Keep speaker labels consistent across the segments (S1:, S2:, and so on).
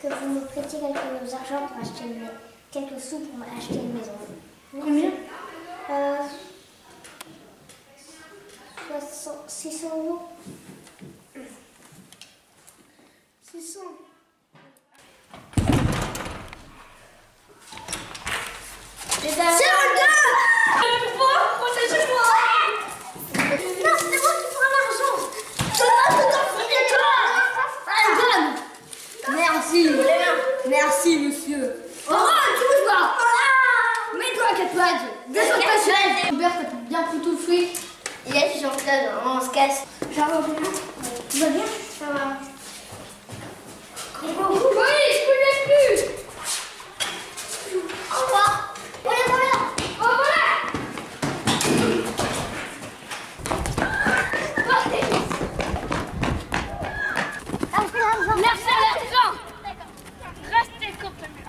S1: que vous me prêtiez quelques argent pour acheter quelques sous pour acheter une maison.
S2: Combien
S1: 600 euros.
S2: 600.
S1: C'est un
S2: gars. Pourquoi c'est chez moi?
S1: Non, c'est moi qui prends l'argent.
S2: Merci. Merci, monsieur. Oh, tu bouges pas. Mets-toi à 4 pattes. Descends ta chaise. Hubert, t'as bien pris tout le fruit.
S1: Yes, j'en fais, on se casse.
S2: Ça va bien? Tu vas bien?
S1: Ça va.
S2: Oui, je connais plus.
S1: Au revoir. Voilà.
S2: Oh, voilà. Merci à l'argent. Restez contre le mur.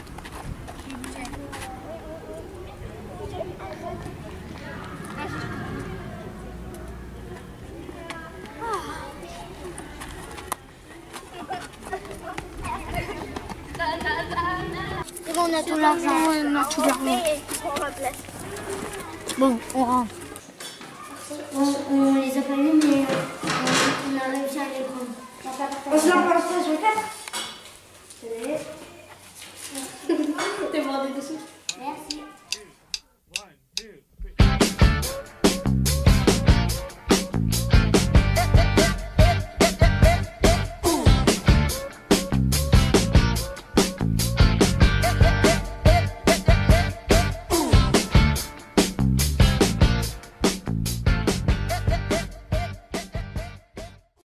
S1: On a tout l'argent.
S2: On a tout l'argent. Bon, on rentre.
S1: On les a pas lus, mais on a réussi à les prendre.
S2: On se l'a pas sur 4. T'es mort des dessous.